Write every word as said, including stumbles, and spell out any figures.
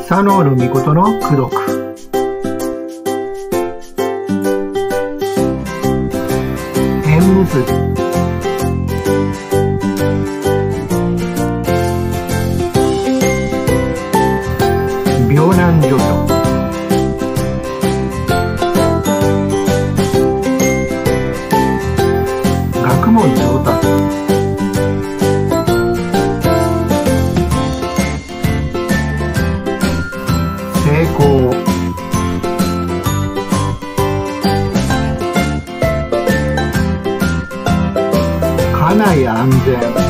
佐野るみことの功読。縁結び。病難除去。学問上達。成功。家内安全。